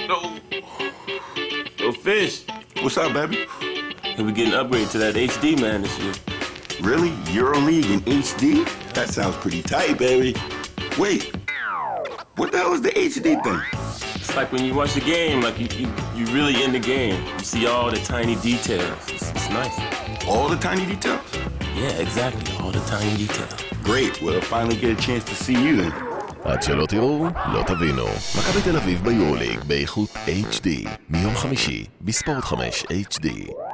No. Yo, Fish. What's up, baby? We're getting upgraded to that HD, man, this year. Really? EuroLeague in HD? That sounds pretty tight, baby. Wait, what the hell is the HD thing? It's like when you watch the game, like you really in the game. You see all the tiny details. It's nice. All the tiny details? Yeah, exactly. All the tiny details. Great. Well, I'll finally get a chance to see you then. עד שלא תראו, לא תבינו. מכבי תל אביב ביורוליג באיכות HD, מיום חמישי, בספורט 5 HD.